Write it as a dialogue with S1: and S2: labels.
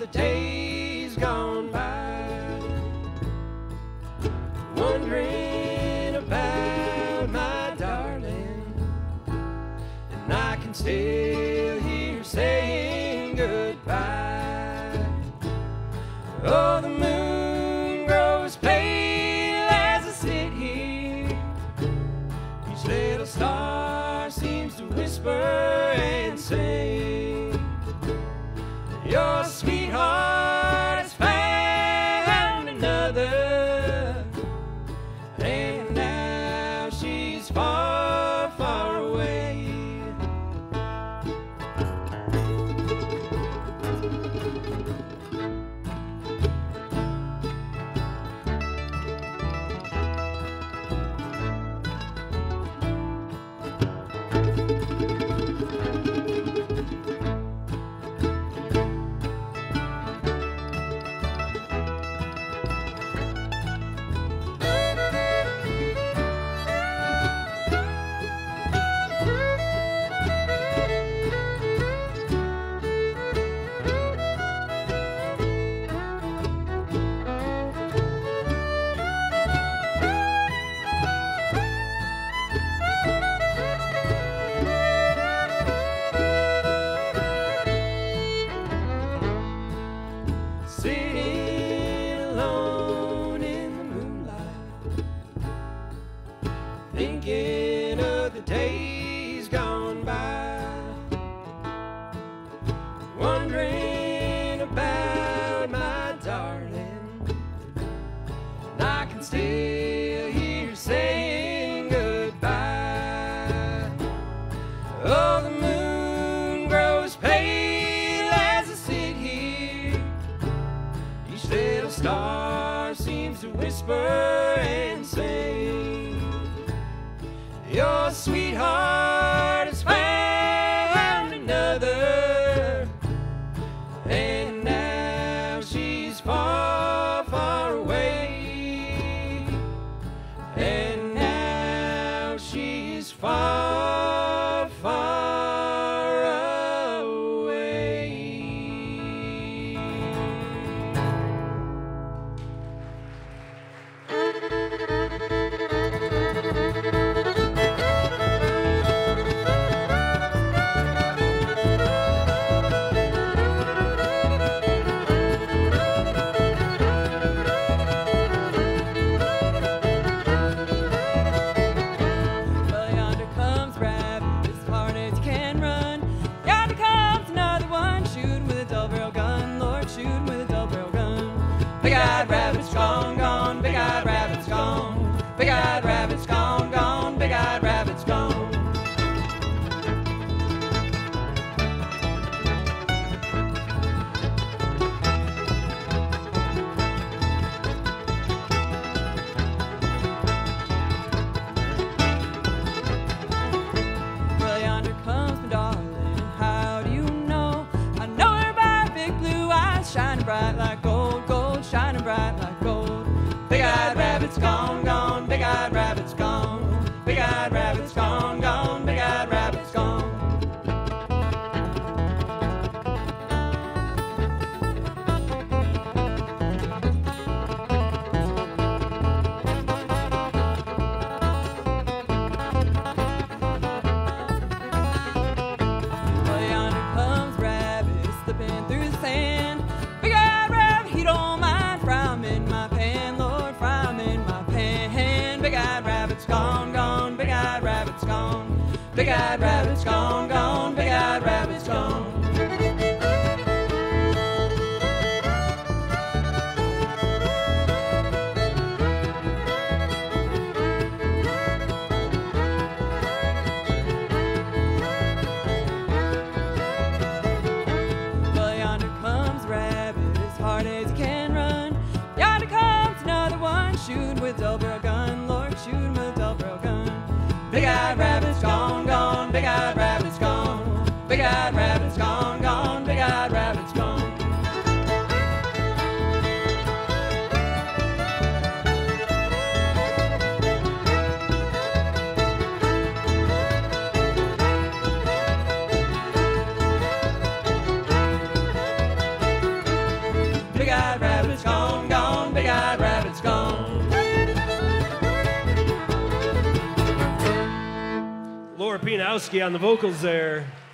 S1: days gone by, wondering about my darling, and I can still hear her saying goodbye. Oh, the moon grows pale as I sit here. Each little star seems to whisper and sing, your sweetheart has found another, and now she's far, far away. Sitting alone in the moonlight, thinking of the days gone by, wondering about my darling, and I can still hear her saying goodbye. Oh, the moon grows pale as I sit here. Each little star seems to whisper and sing, your sweetheart has found another, and now she's far, far away, and now she's far, far away.
S2: Well, yonder comes rabbit, as hard as he can run. Yonder comes another one, shooting with a double-barrel gun. Lord, shooting with a double-barrel gun. Big-eyed rabbit's gone, gone. Big-eyed rabbit's gone. Big-eyed rabbit's gone, gone. Big-eyed rabbit's gone. Well, yonder comes my darling, how do you know? I know her by her big blue eyes, shining bright like gold, gold, shining bright like gold. Big-eyed rabbit's gone, gone, big-eyed rabbit's gone. Big-eyed rabbit's gone, gone, big-eyed rabbit's gone. Well, yonder comes rabbit, slipping through the sand. Big-eyed rabbit, he don't mind, fry 'em in my pan, Lord, fry 'em in my pan. Big-eyed rabbit's gone, gone, big-eyed rabbit's gone. Big-eyed rabbit's gone, gone, big-eyed rabbit's gone. Well, yonder comes rabbit, as hard as he can run. Yonder comes another one, shooting with a double-barrel gun. Lord, shooting with a double-barrel gun. Big-eyed rabbit's gone, gone. Big-eyed rabbit's gone. Big-eyed rabbit's gone, gone. Big-eyed rabbit's gone.
S1: Pianowski on the vocals there.